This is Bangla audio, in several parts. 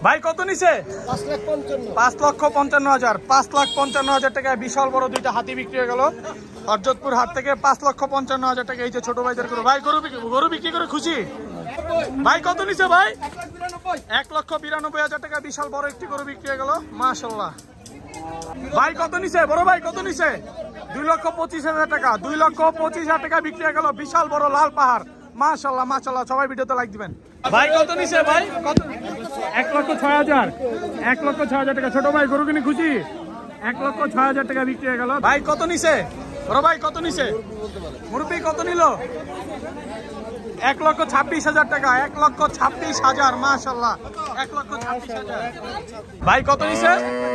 ভাই কত নিছে? 5,55,000। 5,55,000 টাকায় বিশাল বড় দুইটা হাতি বিক্রি হয়ে গেল হরজতপুর হাট থেকে। 5,55,000 টাকা এই যে ছোট ভাইদের গরু। ভাই গরু বিক্রি করে খুশি? ভাই কত নিছে ভাই? 1,92,000 টাকা বিশাল বড় একটি গরু বিক্রি হয়ে গেল মাশাআল্লাহ। ভাই কত নিছে বড় ভাই? কত নিছে? 2,25,000 টাকা। 2,25,000 টাকা বিক্রি হয়ে গেল বিশাল বড় লাল পাহাড় মাশাআল্লাহ মাশাআল্লাহ। সবাই ভিডিওতে লাইক দিবেন। ভাই কত নিছে ভাই? কত? 1,06,000। 1,06,000 টাকা। ছোট ভাই গরু কিনে খুশি? 1,06,000 টাকা বিক্রি হয়ে গেল। ভাই কত নিছে বড় ভাই? কত নিছে মুরব্বি? কত নিল? 1,26,000 টাকা। 1,26,000 মাশাআল্লাহ। 1,26,000। ভাই কত নিছে?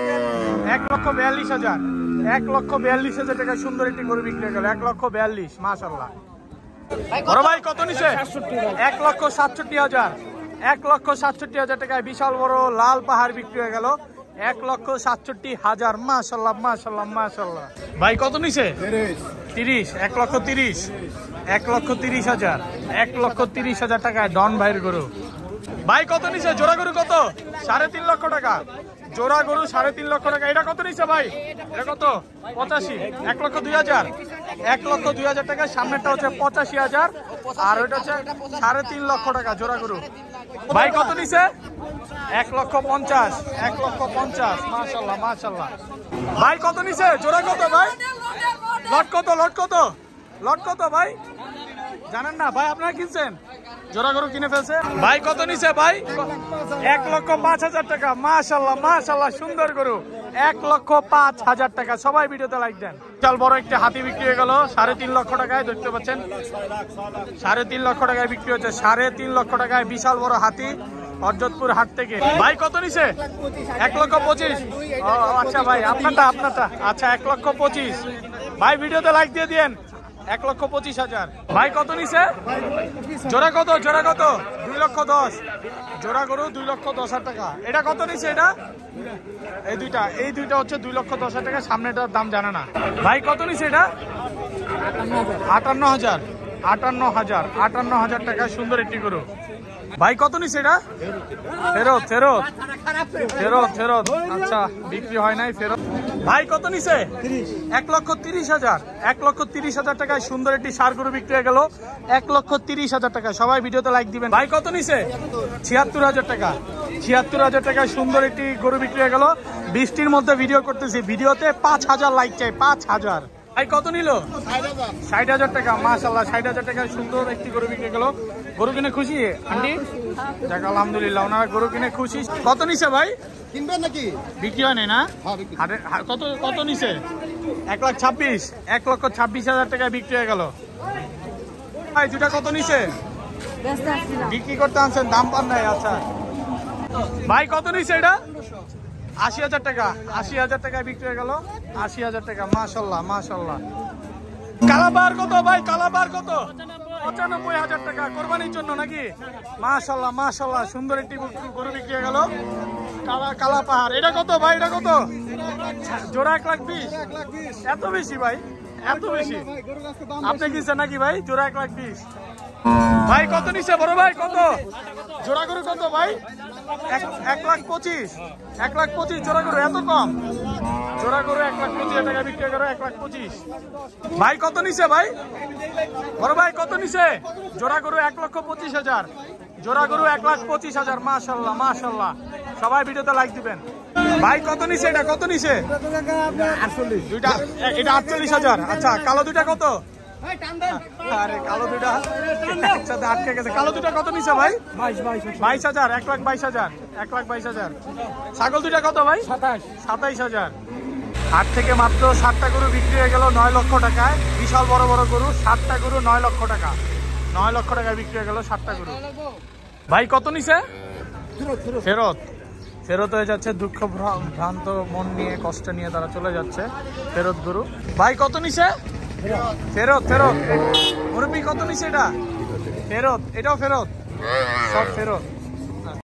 1,42,000। 1,42,000 টাকা সুন্দর একটি গরু বিক্রি হয়ে গেল। 1,42,000 মাশাআল্লাহ। বড় ভাই কত নিছে? 1,67,000। 1,67,000 টাকায় বিশাল বড় লাল পাহাড় বিক্রি হয়ে গেল। 1,67,000 মাশাআল্লাহ মাশাআল্লাহ মাশাআল্লাহ। ভাই কত নিছে? 30। 1,30,000। 1,30,000। 1,30,000 টাকায় ডন ভাইয়ের গরু। ভাই কত নিছে? জোড়া গরু কত? 3.5 লক্ষ টাকা। জোড়া গরু 3.5 লক্ষ টাকা। এটা কত নিছে ভাই? এটা কত? 85। 1,02,000। 1,02,000 টাকা। সামনেরটা হচ্ছে 85,000 আর ওইটা হচ্ছে 3.5 লক্ষ টাকা জোড়া গরু। ভাই কত নিছে? 1,50,000। 1,50,000 মাশাআল্লাহ মাশাআল্লাহ। ভাই কত নিছে? জোড়া কত ভাই? লট কত? লট কত? লট কত ভাই জানেন না? ভাই আপনারা কিনছেন? জোড়া গরু কিনে ফেলছে। ভাই কত নিছে ভাই? 1,05,000 টাকা মাশাআল্লাহ মাশাআল্লাহ। সুন্দর গরু। 1,05,000 টাকা। সবাই ভিডিওতে লাইক দেন। বিশাল বড় একটা হাতি বিক্রি হয়ে গেল 3.5 লক্ষ টাকায়। দেখতে পাচ্ছেন 3.5 লক্ষ টাকায় বিক্রি হচ্ছে। 3.5 লক্ষ টাকায় বিশাল বড় হাতি হরজতপুর হাট থেকে। ভাই কত নিছে? 1,25,000। আচ্ছা ভাই আপনারটা আচ্ছা 1,25,000। ভাই ভিডিওতে লাইক দিয়ে দিয়েন। 1,25,000। ভাই কত নিছে? জোড়া কত? জোড়া কত? 2,10,000। জোড়া গরু 2,10,000 টাকা। এটা কত নিছে? এটা এই দুইটা হচ্ছে 2,10,000 টাকা। সামনেটার দাম জানা না। ভাই কত নিছে? এটা 58,000। 58,000 টাকা সুন্দর একটি গরু। ভাই কত নিছে? এটা ফেরত ফেরত ফেরত ফেরত। আচ্ছা বিক্রি হয় নাই, ফেরত। ভাই কত নিছে? 1,30,000। 1,30,000 টাকায় সুন্দর একটি ষাঁড় গরু বিক্রি হয়ে গেল 1,30,000 টাকা। সবাই ভিডিওতে লাইক দিবেন। ভাই কত নিছে? 76,000 টাকা। 76,000 টাকায় সুন্দর একটি গরু বিক্রি হয়ে গেল। বৃষ্টির মধ্যে ভিডিও করতেছি, ভিডিওতে 5,000 লাইক চাই। 5,000। ভাই কত নিল? 60,000 টাকা মাশাআল্লাহ। 60,000 টাকায় সুন্দর একটি গরু বিক্রি গেল। গরু কিনে খুশি আন্টি? যাক আলহামদুলিল্লাহ, ওনারা গরু কিনে খুশি। কত নিছে ভাই? কিনবেন নাকি? বিক্রি হয় না? কত কত নিছে? 1,26,000। 1,26,000 টাকায় বিক্রি হয়ে গেল। ভাই দুটা কত নিছে? বিক্রি করতে আনছেন, দাম পান নাই। আচ্ছা ভাই কত নিছে? এটা 80,000 টাকা। 80,000 টাকায় বিক্রি হয়ে গেল। 80,000 টাকা মাশাআল্লাহ মাশাআল্লাহ। কালাবার কত ভাই? কালাবার কত? 95,000 টাকা। কোরবানির জন্য নাকি? মাশাআল্লাহ মাশাআল্লাহ। সুন্দর একটি গরু বিক্রি হয়ে গেল কালা পাহাড়। এটা কত ভাই? এটা কত? জোড়া 1,20,000। এত বেশি ভাই? এত বেশি? আপনি কিনছেন নাকি ভাই? জোড়া 1,20,000। ভাই কত নিছে বড় ভাই? কত জোড়া গরু? কত ভাই? 1,25,000। 1,25,000 জোড়া গরু? এত কম? জোড়া গরু 1,25,000 টাকা বিক্রি করে। 1,25,000। ভাই কত নিছে ভাই? বড় ভাই কত নিছে? জোড়া গরু 1,25,000। জোড়া গরু 1,25,000 মাশাআল্লাহ মাশাআল্লাহ। সবাই ভিডিওতে লাইক দিবেন। ভাই কত নিছে? এটা কত নিছে? 48। দুইটা এটা 48,000। আচ্ছা কালো দুইটা কত? আরে কালো দুইটা একসাথে আটকে গেছে। কালো দুইটা কত নিছে ভাই? 22,000। 1,22,000। 1,22,000। ছাগল দুইটা কত ভাই? 27,000। হাট থেকে মাত্র 7টা গরু বিক্রি হয়ে গেল 9 লক্ষ টাকায়। বিশাল বড় বড় গরু 7টা গরু 9 লক্ষ টাকা। 9 লক্ষ টাকায় বিক্রি হয়ে গেল 7টা গরু। ভাই কত নিছে? ফেরত ফেরত হয়ে যাচ্ছে। দুঃখ ভ্রান্ত মন নিয়ে, কষ্ট নিয়ে তারা চলে যাচ্ছে। ফেরত গরু। ভাই কত নিছে? ফেরত ফেরত। মুরব্বি কত নিছে? এটা ফেরত। এটাও ফেরত। সব ফেরত।